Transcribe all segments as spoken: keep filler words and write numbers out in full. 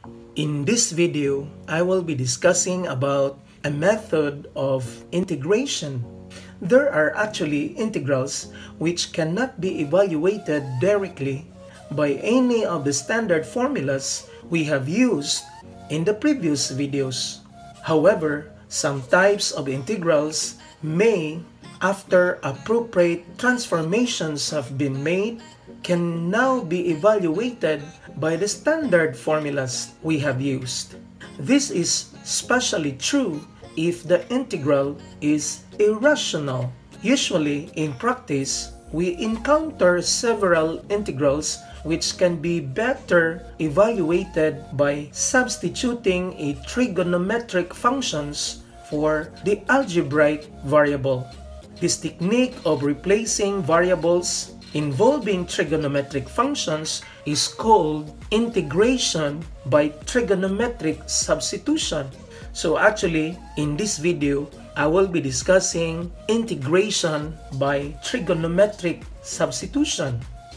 In this video, I will be discussing about a method of integration. There are actually integrals which cannot be evaluated directly by any of the standard formulas we have used in the previous videos. However, some types of integrals may, after appropriate transformations have been made, can now be evaluated by the standard formulas we have used. This is especially true if the integral is irrational. Usually, in practice, we encounter several integrals which can be better evaluated by substituting a trigonometric functions for the algebraic variable. This technique of replacing variables involving trigonometric functions is called integration by trigonometric substitution. So actually, in this video, I will be discussing integration by trigonometric substitution.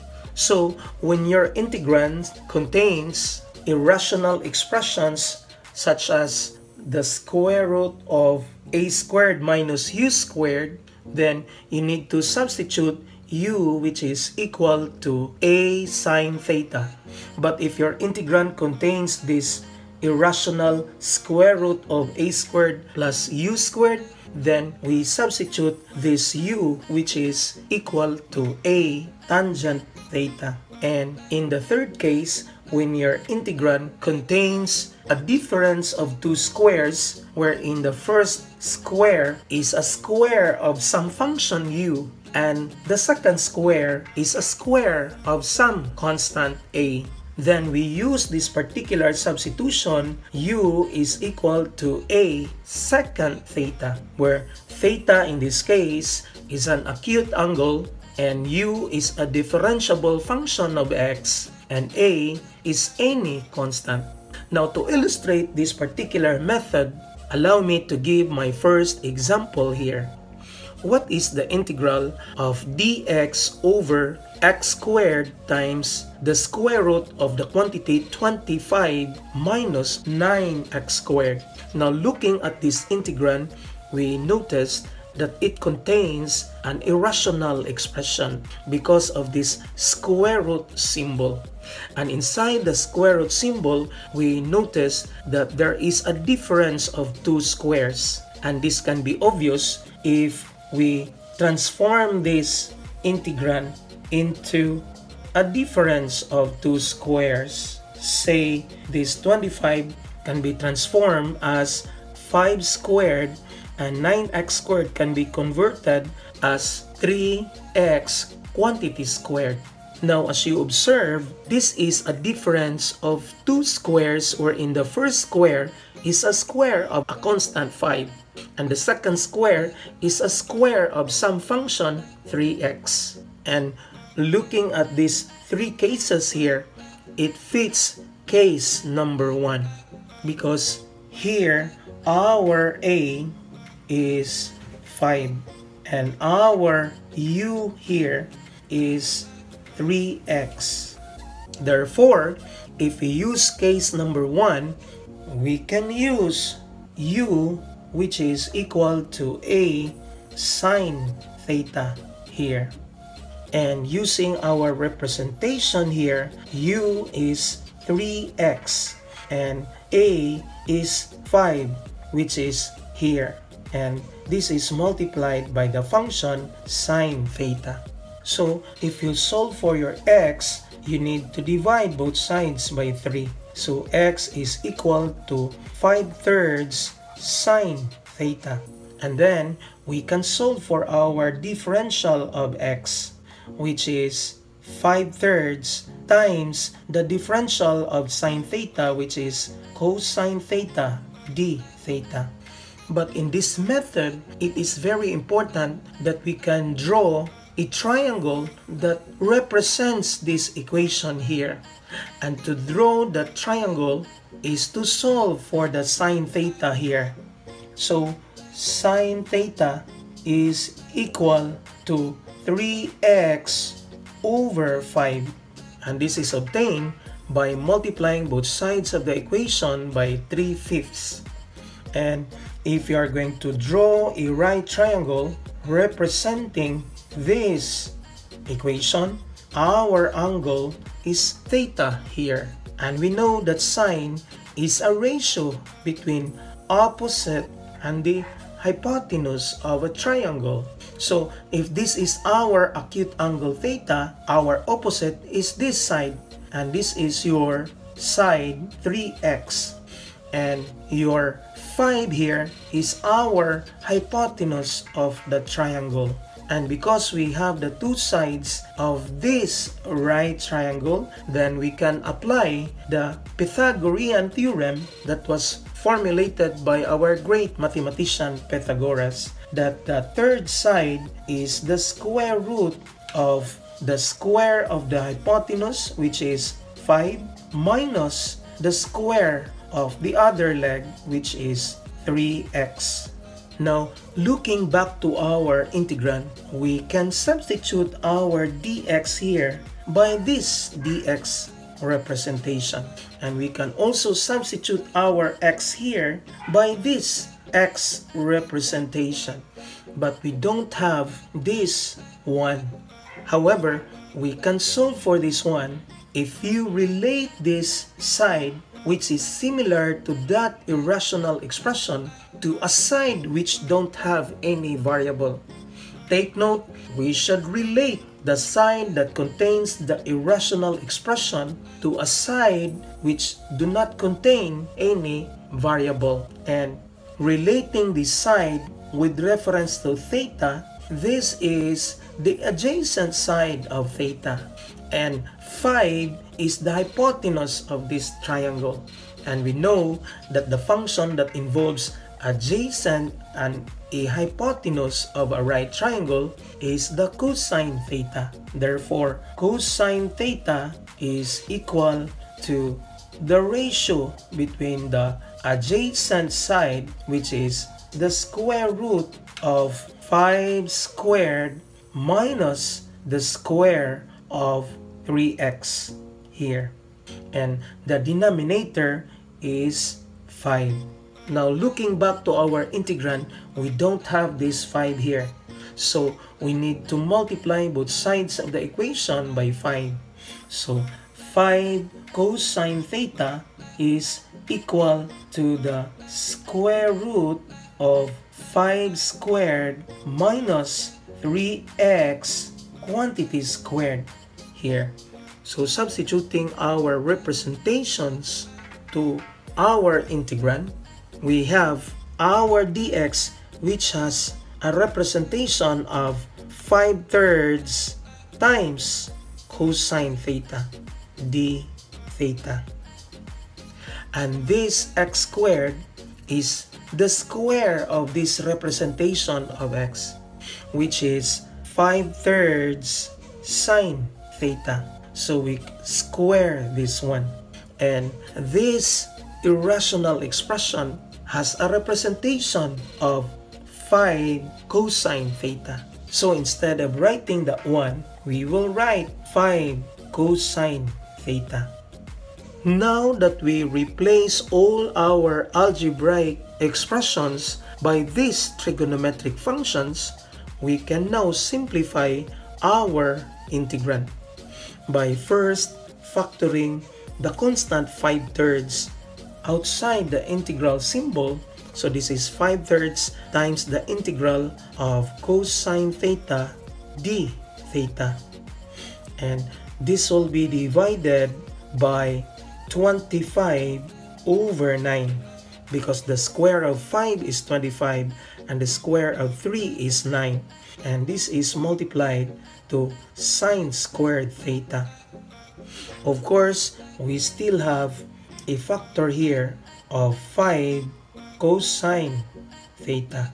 So when your integrand contains irrational expressions such as the square root of a squared minus u squared, then you need to substitute u, which is equal to a sine theta. But if your integrand contains this irrational square root of a squared plus u squared, then we substitute this u, which is equal to a tangent theta. And in the third case, when your integrand contains a difference of two squares, wherein the first square is a square of some function u, and the second square is a square of some constant a, then we use this particular substitution. U is equal to a secant theta, where theta in this case is an acute angle and u is a differentiable function of x and a is any constant. Now, to illustrate this particular method, allow me to give my first example here. What is the integral of dx over x squared times the square root of the quantity twenty-five minus nine x squared? Now, looking at this integrand, we notice that it contains an irrational expression because of this square root symbol. And inside the square root symbol, we notice that there is a difference of two squares. And this can be obvious if we transform this integrand into a difference of two squares. Say this twenty-five can be transformed as five squared, and nine x squared can be converted as three x quantity squared. Now, as you observe, this is a difference of two squares, wherein the first square is a square of a constant five, and the second square is a square of some function three x. And looking at these three cases here, it fits case number one, because here our a is five and our u here is three x. Therefore, if we use case number one, we can use u, which is equal to a sine theta here. And using our representation here, u is three x and a is five, which is here. And this is multiplied by the function sine theta. So if you solve for your x, you need to divide both sides by three. So x is equal to five thirds sine theta. And then we can solve for our differential of x, which is five thirds times the differential of sine theta, which is cosine theta d theta. But in this method, it is very important that we can draw a triangle that represents this equation here. And to draw the triangle is to solve for the sine theta here. So sine theta is equal to three x over five. And this is obtained by multiplying both sides of the equation by three fifths. And if you are going to draw a right triangle representing this equation, our angle is theta here. And we know that sine is a ratio between opposite and the hypotenuse of a triangle. So if this is our acute angle theta, our opposite is this side, and this is your side three x. And your five here is our hypotenuse of the triangle. And because we have the two sides of this right triangle, then we can apply the Pythagorean theorem that was formulated by our great mathematician Pythagoras, that the third side is the square root of the square of the hypotenuse, which is five, minus the square of the other leg, which is three x. Now, looking back to our integrand, we can substitute our dx here by this dx representation. And we can also substitute our x here by this x representation. But we don't have this one. However, we can solve for this one if you relate this side, which is similar to that irrational expression, to a side which don't have any variable. Take note, we should relate the side that contains the irrational expression to a side which do not contain any variable. And relating this side with reference to theta, this is the adjacent side of theta. And five is the hypotenuse of this triangle. And we know that the function that involves adjacent and a hypotenuse of a right triangle is the cosine theta. Therefore, cosine theta is equal to the ratio between the adjacent side, which is the square root of five squared minus the square of three x here, and the denominator is five. Now, looking back to our integrand, we don't have this five here, so we need to multiply both sides of the equation by five. So five cosine theta is equal to the square root of five squared minus three x quantity squared here. So substituting our representations to our integrand, we have our dx, which has a representation of five thirds times cosine theta, d theta. And this x squared is the square of this representation of x, which is five thirds sine theta. So we square this one. And this irrational expression has a representation of five cosine theta. So instead of writing that one, we will write five cosine theta. Now that we replace all our algebraic expressions by these trigonometric functions, we can now simplify our integrand by first factoring the constant five thirds outside the integral symbol. So this is five thirds times the integral of cosine theta d theta. And this will be divided by twenty-five over nine, because the square of five is twenty-five and the square of three is nine. And this is multiplied to sine squared theta. Of course, we still have a factor here of five cosine theta.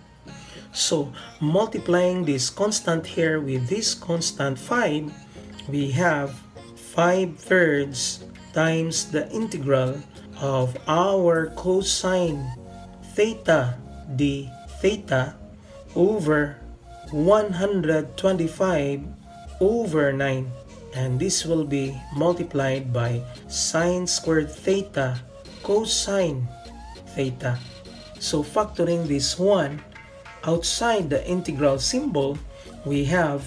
So multiplying this constant here with this constant five, we have five thirds times the integral of our cosine theta d theta over one hundred twenty-five over nine. and this will be multiplied by sine squared theta cosine theta. So factoring this one outside the integral symbol, we have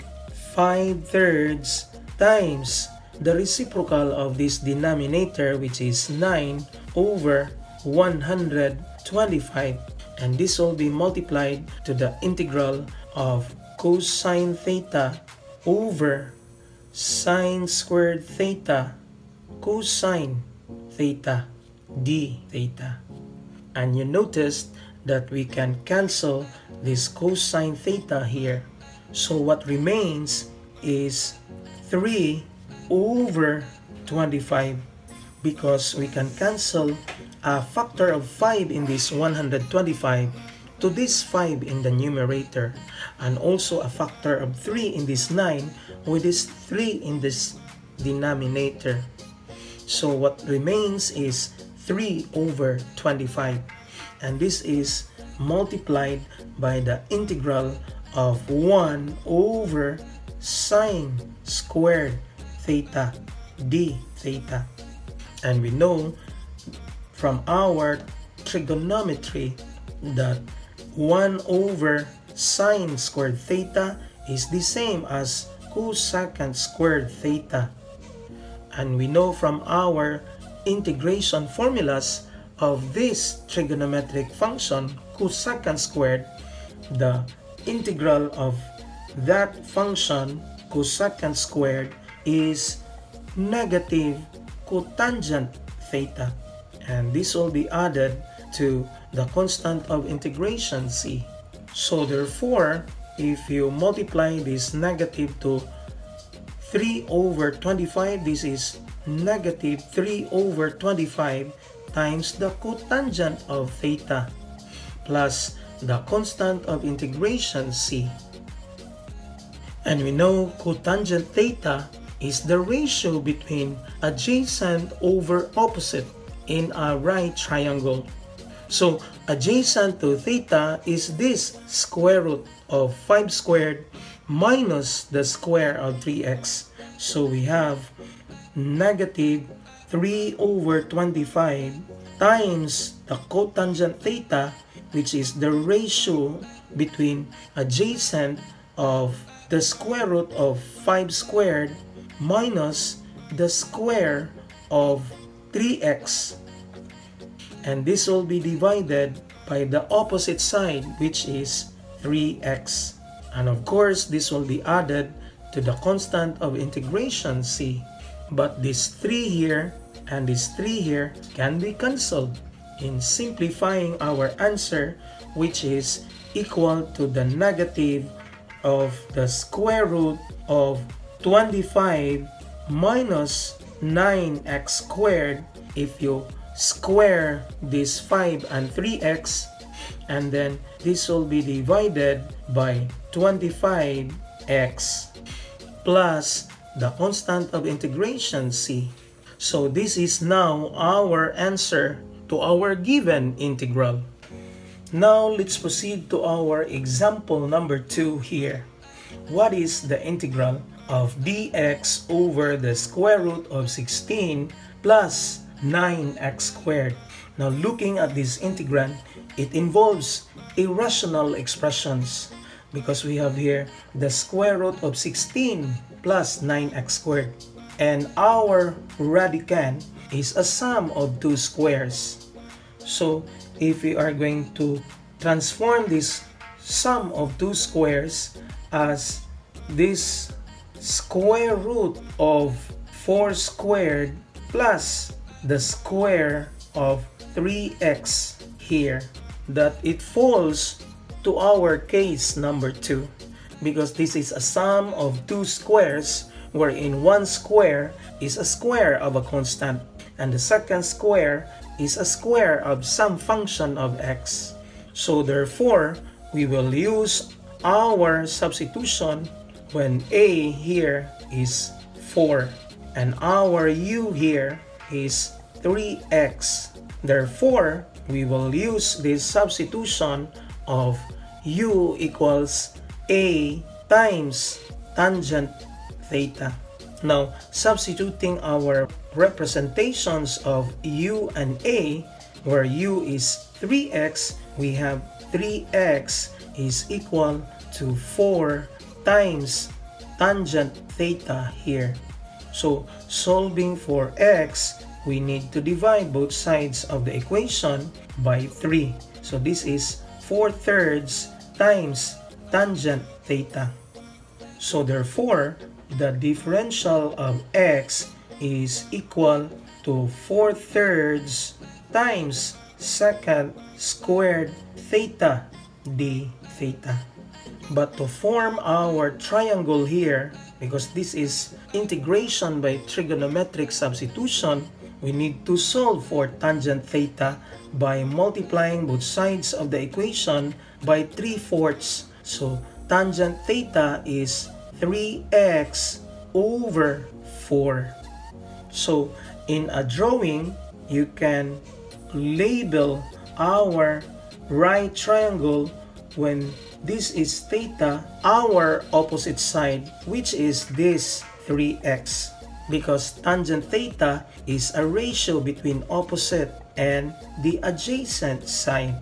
five thirds times the reciprocal of this denominator, which is nine over one hundred twenty-five, and this will be multiplied to the integral of cosine theta over sine squared theta cosine theta d theta. And you noticed that we can cancel this cosine theta here. So what remains is three over twenty-five, because we can cancel a factor of five in this one hundred twenty-five to this five in the numerator, and also a factor of three in this nine with this three in this denominator. So what remains is three over twenty-five, and this is multiplied by the integral of one over sine squared theta d theta. And we know from our trigonometry that one over sine squared theta is the same as cosecant squared theta. And we know from our integration formulas of this trigonometric function cosecant squared, the integral of that function cosecant squared is negative cotangent theta, and this will be added to the constant of integration c. So therefore, if you multiply this negative to three over twenty-five, this is negative three over twenty-five times the cotangent of theta plus the constant of integration c. And we know cotangent theta is the ratio between adjacent over opposite in a right triangle. So adjacent to theta is this square root of five squared minus the square of three x. So we have negative three over twenty-five times the cotangent theta, which is the ratio between adjacent of the square root of five squared minus the square of three x, and this will be divided by the opposite side, which is three x, and of course this will be added to the constant of integration c. But this three here and this three here can be cancelled, in simplifying our answer, which is equal to the negative of the square root of twenty-five minus nine x squared if you square this five and three x, and then this will be divided by twenty-five x plus the constant of integration c. So this is now our answer to our given integral. Now let's proceed to our example number two here. What is the integral of dx over the square root of sixteen plus nine x squared? Now looking at this integrand, it involves irrational expressions, because we have here the square root of sixteen plus nine x squared, and our radicand is a sum of two squares. So if we are going to transform this sum of two squares as this square root of four squared plus the square of three x here, that it falls to our case number two, because this is a sum of two squares wherein one square is a square of a constant and the second square is a square of some function of x. So therefore, we will use our substitution when a here is four and our u here is three x. Therefore, we will use this substitution of u equals a times tangent theta. Now, substituting our representations of u and a, where u is three x, we have three x is equal to four times tangent theta here. So, solving for x, we need to divide both sides of the equation by three. So, this is four thirds times tangent theta. So, therefore, the differential of x is equal to four thirds times secant squared theta d theta. But to form our triangle here, because this is integration by trigonometric substitution, we need to solve for tangent theta by multiplying both sides of the equation by three fourths. So tangent theta is three x over four. So in a drawing, you can label our right triangle when this is theta, our opposite side, which is this three x, because tangent theta is a ratio between opposite and the adjacent side.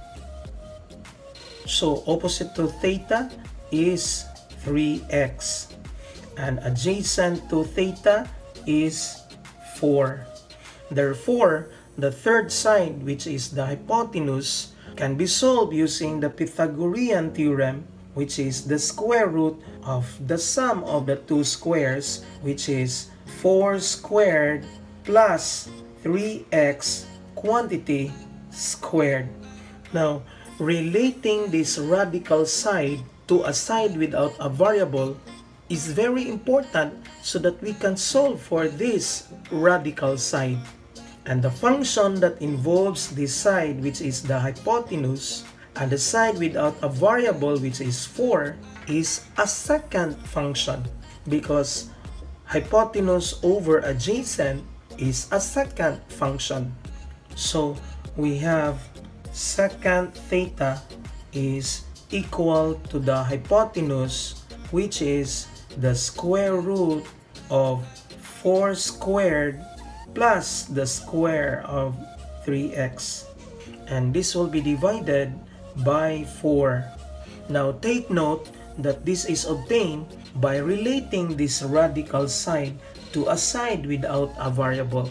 So opposite to theta is three x and adjacent to theta is four. Therefore, the third side, which is the hypotenuse, can be solved using the Pythagorean theorem, which is the square root of the sum of the two squares, which is four squared plus three x quantity squared. Now, relating this radical side to a side without a variable is very important so that we can solve for this radical side. And the function that involves this side, which is the hypotenuse, and the side without a variable, which is four, is a secant function, because hypotenuse over adjacent is a secant function. So we have secant theta is equal to the hypotenuse, which is the square root of four squared plus the square of three x, and this will be divided by four. Now take note that this is obtained by relating this radical side to a side without a variable.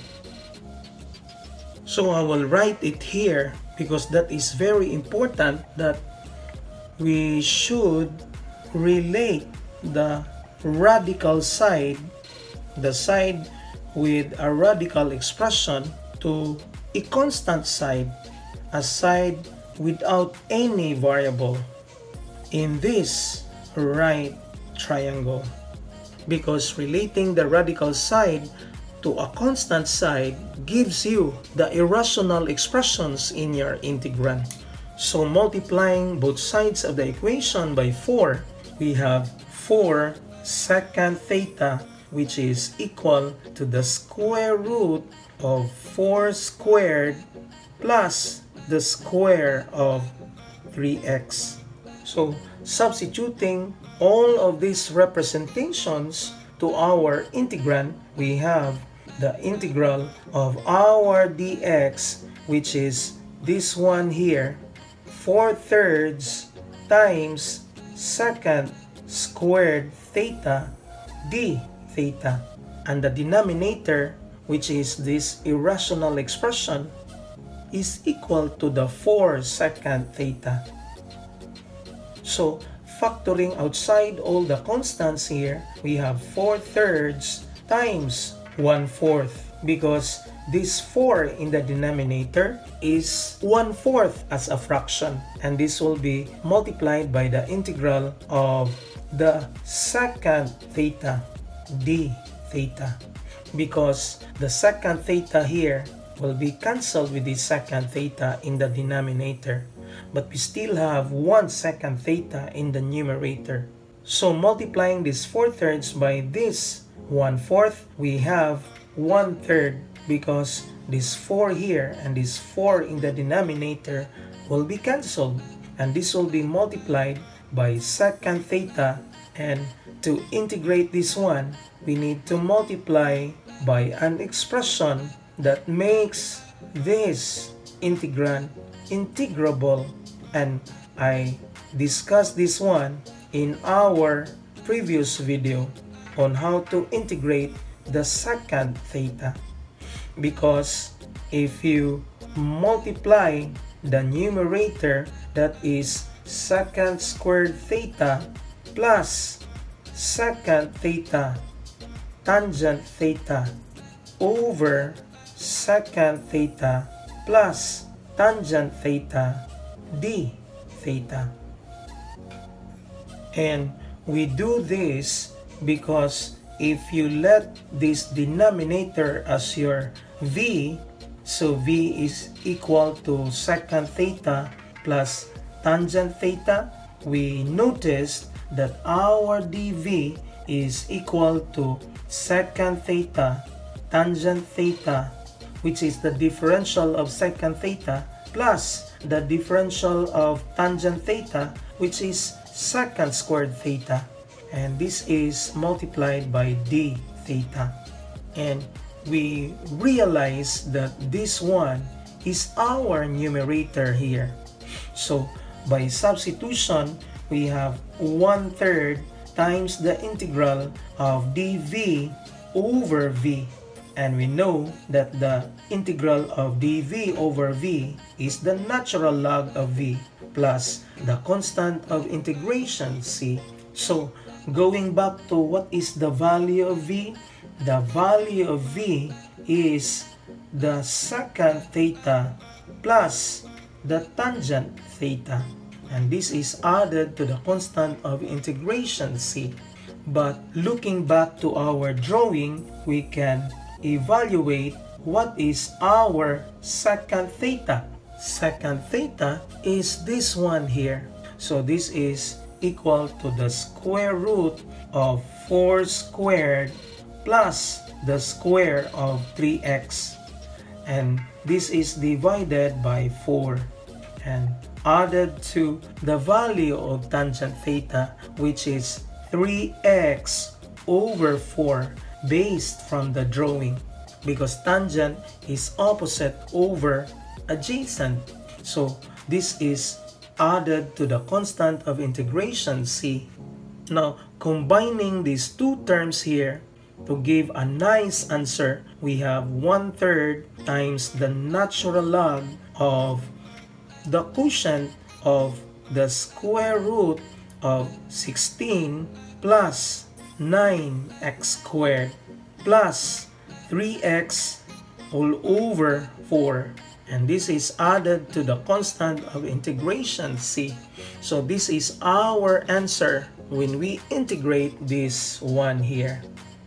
So I will write it here because that is very important, that we should relate the radical side, the side with a radical expression, to a constant side, a side without any variable in this right triangle. Because relating the radical side to a constant side gives you the irrational expressions in your integrand. So multiplying both sides of the equation by four, we have four secant theta, which is equal to the square root of four squared plus the square of three x. So substituting all of these representations to our integrand, we have the integral of our dx, which is this one here, four thirds times secant squared theta d theta, and the denominator, which is this irrational expression, is equal to the four secant theta. So factoring outside all the constants here, we have four thirds times one fourth, because this four in the denominator is one fourth as a fraction, and this will be multiplied by the integral of the secant theta d theta, because the secant theta here will be cancelled with the secant theta in the denominator, but we still have one secant theta in the numerator. So multiplying this four thirds by this one fourth, we have one third, because this four here and this four in the denominator will be cancelled, and this will be multiplied by secant theta and to integrate this one, we need to multiply by an expression that makes this integrand integrable, and I discussed this one in our previous video on how to integrate the secant theta. Because if you multiply the numerator, that is secant squared theta plus secant theta tangent theta over secant theta plus tangent theta d theta. And we do this because if you let this denominator as your v, so v is equal to secant theta plus tangent theta, we noticed that our dv is equal to secant theta tangent theta, which is the differential of secant theta, plus the differential of tangent theta, which is secant squared theta. And this is multiplied by d theta. And we realize that this one is our numerator here. So by substitution, we have one third times the integral of dv over v. And we know that the integral of dv over v is the natural log of v plus the constant of integration c. So going back to what is the value of v, the value of v is the secant theta plus the tangent theta. And this is added to the constant of integration c. But looking back to our drawing, we can evaluate what is our secant theta. Secant theta is this one here. So this is equal to the square root of four squared plus the square of three x. And this is divided by four and added to the value of tangent theta, which is three x over four based from the drawing, because tangent is opposite over adjacent. So this is added to the constant of integration c. Now combining these two terms here to give a nice answer, we have one third times the natural log of the quotient of the square root of sixteen plus nine x squared plus three x all over four. And this is added to the constant of integration c. So this is our answer when we integrate this one here.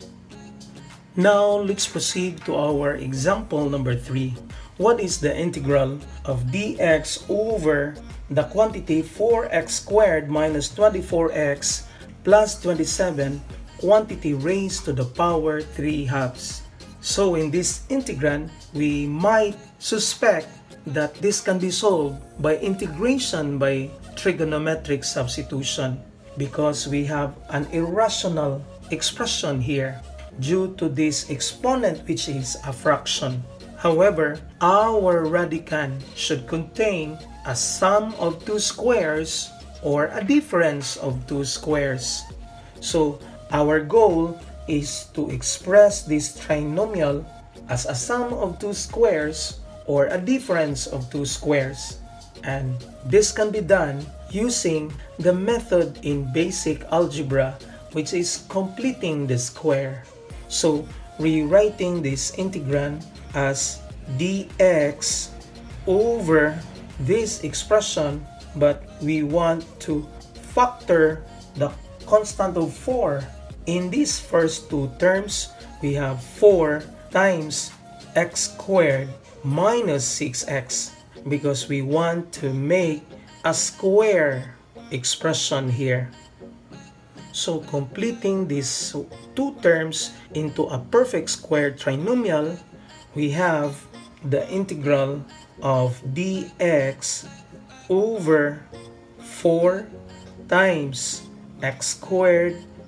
Now let's proceed to our example number three. What is the integral of dx over the quantity four x squared minus twenty-four x plus twenty-seven, quantity raised to the power three halves? So in this integrand, we might suspect that this can be solved by integration by trigonometric substitution, because we have an irrational expression here due to this exponent, which is a fraction. However, our radicand should contain a sum of two squares or a difference of two squares. So our goal is to express this trinomial as a sum of two squares or a difference of two squares. And this can be done using the method in basic algebra, which is completing the square. So rewriting this integrand as dx over this expression, but we want to factor the constant of four. In these first two terms, we have four times x squared minus six x, because we want to make a square expression here. So completing these two terms into a perfect square trinomial, we have the integral of dx over four times x squared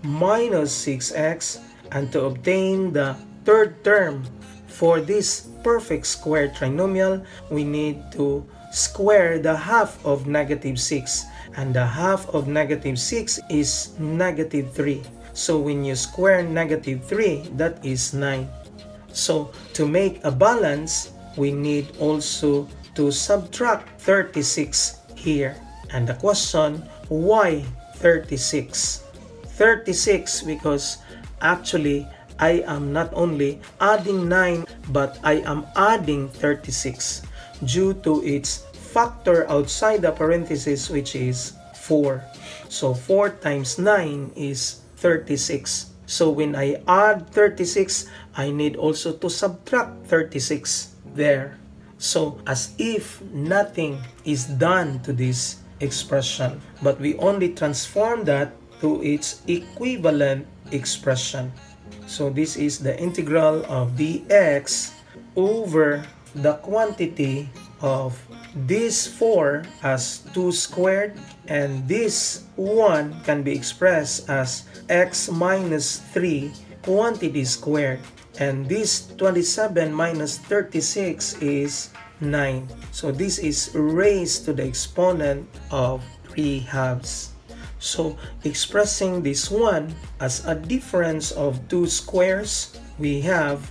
minus six x, and to obtain the third term for this perfect square trinomial, we need to square the half of negative six, and the half of negative six is negative three. So when you square negative three, that is nine. So to make a balance, we need also to subtract thirty-six here. And the question, why thirty-six? thirty-six because actually I am not only adding nine, but I am adding thirty-six due to its factor outside the parenthesis, which is four. So four times nine is thirty-six. So when I add thirty-six, I need also to subtract thirty-six there. So as if nothing is done to this expression, but we only transform that to its equivalent expression. So this is the integral of dx over the quantity of this four as two squared, and this one can be expressed as x minus three quantity squared, and this twenty-seven minus thirty-six is nine. So this is raised to the exponent of three halves. So expressing this one as a difference of two squares, we have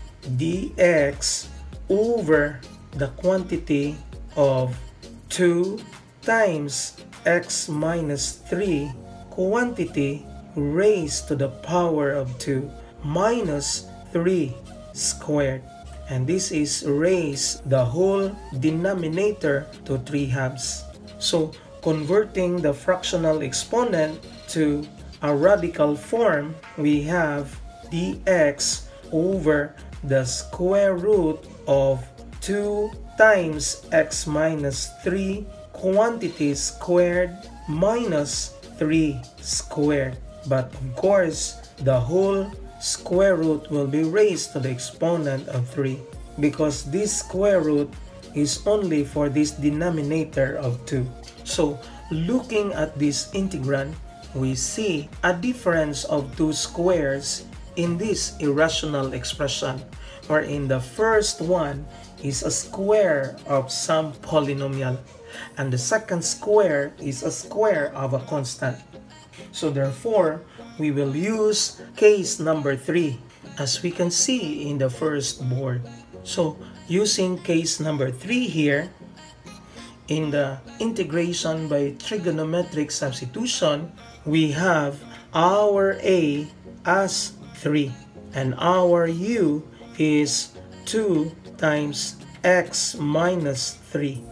dx over the quantity of two times x minus three quantity raised to the power of two minus three squared. And this is raised the whole denominator to three halves. So converting the fractional exponent to a radical form, we have dx over the square root of two times x minus three quantity squared minus three squared. But of course, the whole square root will be raised to the exponent of three, because this square root is only for this denominator of two. So looking at this integrand, we see a difference of two squares in this irrational expression, wherein the first one is a square of some polynomial, and the second square is a square of a constant. So therefore, we will use case number three, as we can see in the first board. So using case number three here, in the integration by trigonometric substitution, we have our a as three, and our u is two times x minus three.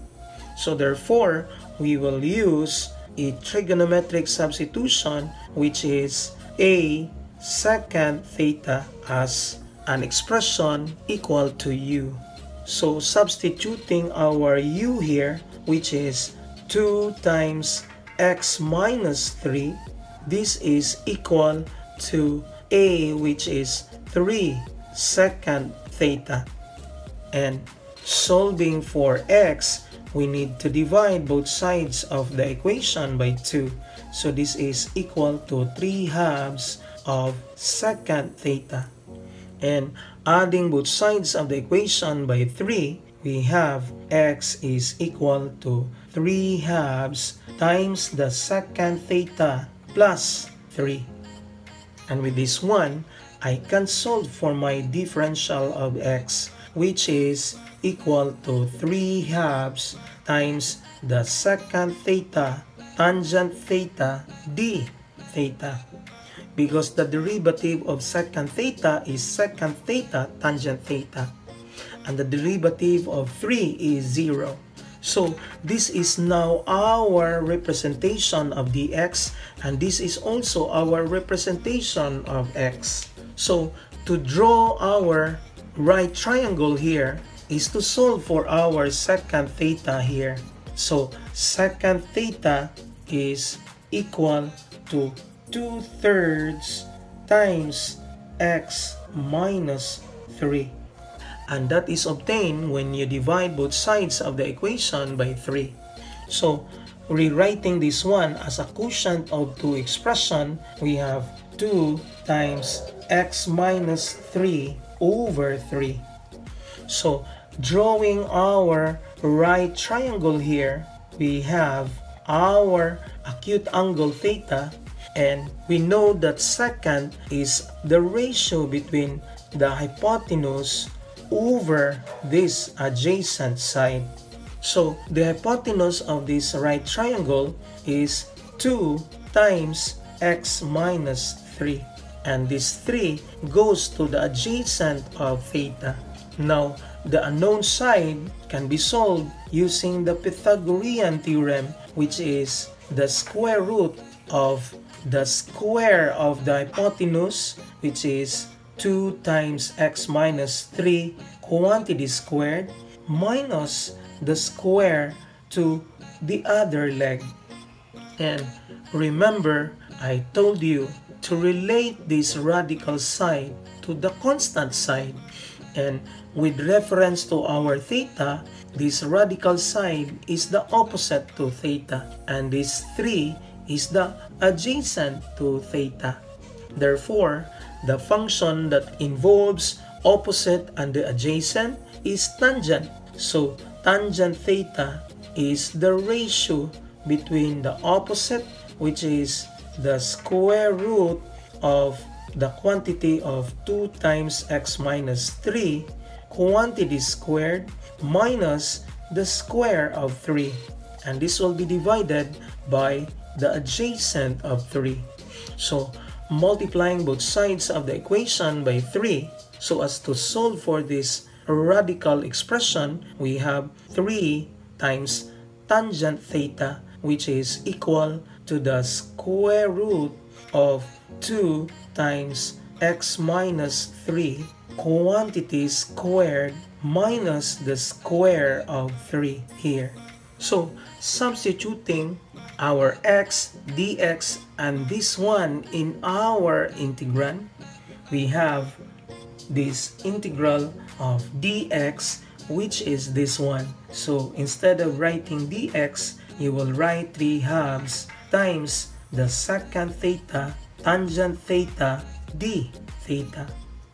So therefore, we will use a trigonometric substitution, which is a secant theta as an expression equal to u. So substituting our u here, which is two times x minus three, this is equal to a, which is three secant theta. And solving for x, we need to divide both sides of the equation by two. So this is equal to three halves of secant theta. And adding both sides of the equation by three, we have x is equal to three halves times the secant theta plus three. And with this one, I can solve for my differential of x, which is equal to three halves times the secant theta tangent theta d theta, because the derivative of secant theta is secant theta tangent theta, and the derivative of three is zero. So this is now our representation of dx, and this is also our representation of x. So to draw our right triangle here is to solve for our secant theta here. So secant theta is equal to two thirds times x minus three. And that is obtained when you divide both sides of the equation by three. So rewriting this one as a quotient of two expression, we have two times x minus three over three. So drawing our right triangle here, we have our acute angle theta, and we know that secant is the ratio between the hypotenuse over this adjacent side. So the hypotenuse of this right triangle is two times x minus three, and this three goes to the adjacent of theta. Now the unknown side can be solved using the Pythagorean theorem, which is the square root of the square of the hypotenuse, which is two times x minus three quantity squared, minus the square to the other leg. And remember, I told you to relate this radical side to the constant side, and with reference to our theta, this radical side is the opposite to theta, and this three is the adjacent to theta. Therefore, the function that involves opposite and the adjacent is tangent. So tangent theta is the ratio between the opposite, which is the square root of the quantity of two times x minus three quantity squared minus the square of three, and this will be divided by the adjacent of three. So multiplying both sides of the equation by three so as to solve for this radical expression, we have three times tangent theta, which is equal to the square root of two times x minus three quantity squared minus the square of three here. So substituting our x, dx, and this one in our integrand, we have this integral of dx, which is this one. So instead of writing dx, you will write three halves times the secant theta tangent theta d theta,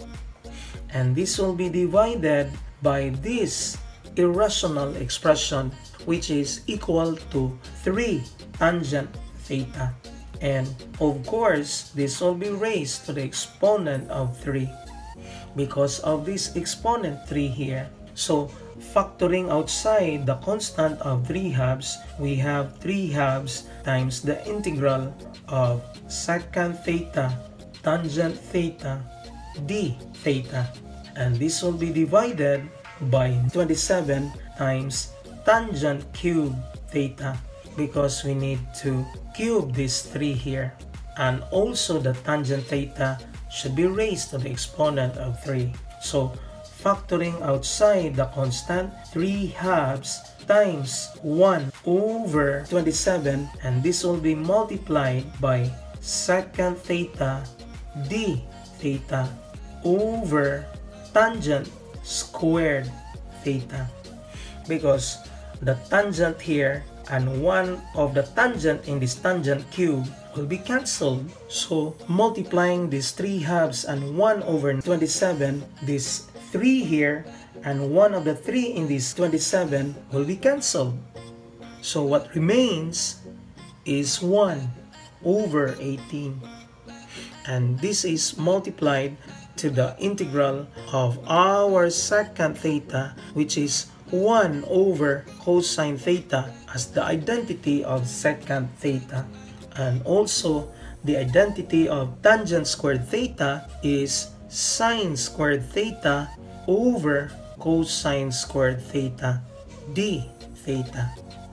and this will be divided by this irrational expression, which is equal to three tangent theta, and of course this will be raised to the exponent of three because of this exponent three here. So factoring outside the constant of three halves, we have three halves times the integral of secant theta tangent theta d theta, and this will be divided by twenty-seven times tangent cube theta, because we need to cube this three here, and also the tangent theta should be raised to the exponent of three. So factoring outside the constant, three halves times one over twenty-seven, and this will be multiplied by secant theta d theta over tangent squared theta, because the tangent here and one of the tangent in this tangent cube will be cancelled. So multiplying these three halves and one over twenty-seven, this three here and one of the three in this twenty-seven will be cancelled. So what remains is one over eighteen, and this is multiplied to the integral of our secant theta, which is one over cosine theta as the identity of secant theta, and also the identity of tangent squared theta is sine squared theta over cosine squared theta d theta.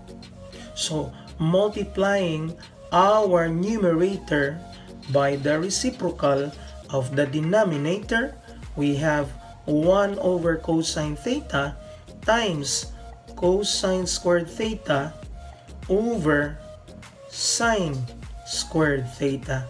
So multiplying our numerator by the reciprocal of the denominator, we have one over cosine theta times cosine squared theta over sine squared theta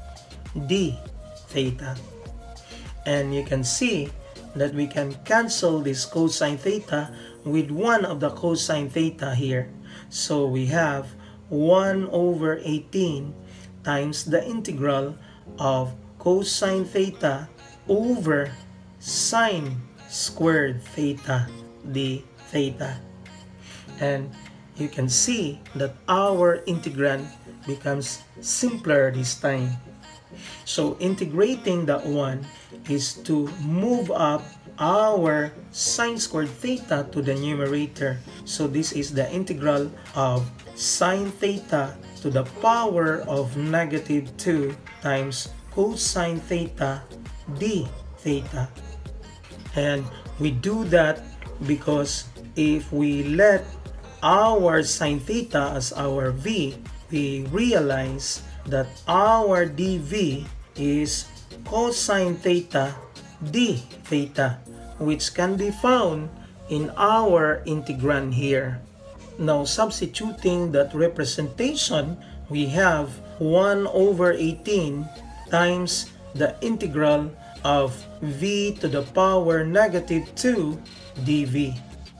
d theta, and you can see that we can cancel this cosine theta with one of the cosine theta here. So we have one over eighteen times the integral of cosine theta over sine squared theta d theta. And you can see that our integrand becomes simpler this time. So integrating that one is to move up our sine squared theta to the numerator. So this is the integral of sine theta to the power of negative two times cosine theta d theta. And we do that because if we let our sine theta as our v, we realize that our dv is cosine theta d theta, which can be found in our integrand here. Now substituting that representation, we have one over eighteen times the integral of v to the power negative two dv.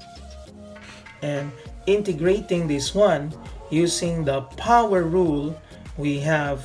And integrating this one using the power rule, we have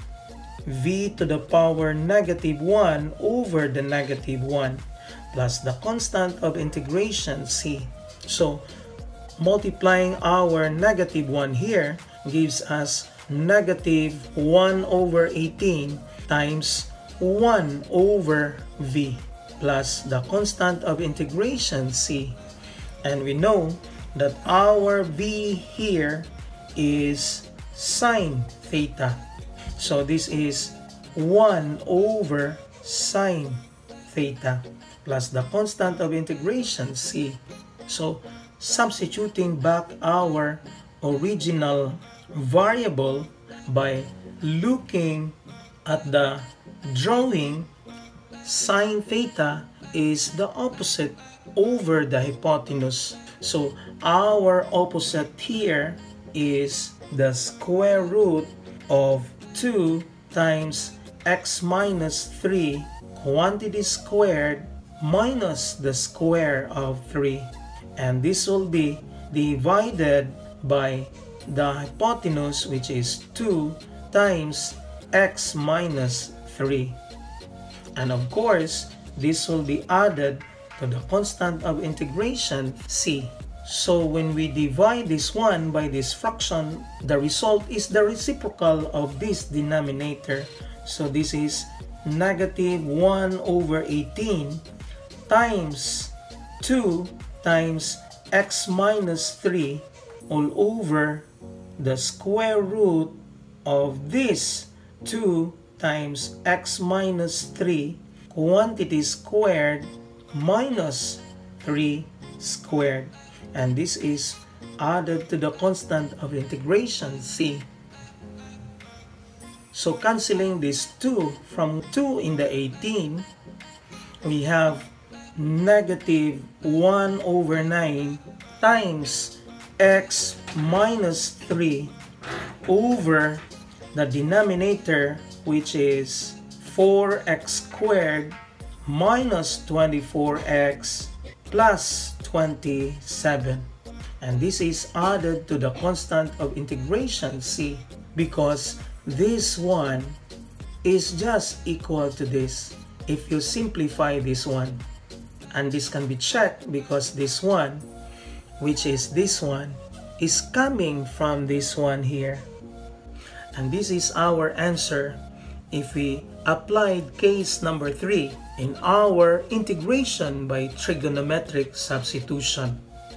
v to the power negative one over the negative one plus the constant of integration c. So multiplying our negative one here gives us negative one over eighteen times one over v plus the constant of integration c. And we know that our v here is sine theta. So this is one over sine theta plus the constant of integration c. So substituting back our original variable by looking at the drawing, sine theta is the opposite over the hypotenuse. So our opposite here is the square root of two times x minus three quantity squared minus the square of three. And this will be divided by the hypotenuse, which is two times x minus three. And of course, this will be added to the constant of integration c. So when we divide this one by this fraction, the result is the reciprocal of this denominator. So this is negative one over eighteen times two times x minus three all over the square root of this two times x minus three quantity squared minus three squared. And this is added to the constant of integration c. So cancelling this two from two in the eighteen, we have negative one over nine times x minus three over the denominator, which is four x squared minus twenty-four x plus twenty-seven. And this is added to the constant of integration c, because this one is just equal to this if you simplify this one. And this can be checked because this one, which is this one, is coming from this one here. And this is our answer if we applied case number three in our integration by trigonometric substitution.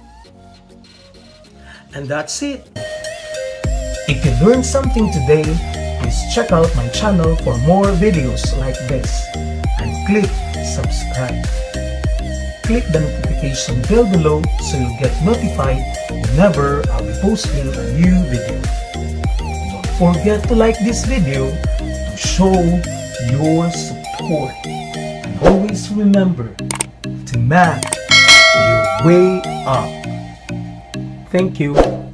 And that's it. If you learned something today, please check out my channel for more videos like this and click subscribe. Click the notification bell below so you'll get notified whenever I'll be posting a new video. Don't forget to like this video to show your support. And always remember to math your way up. Thank you.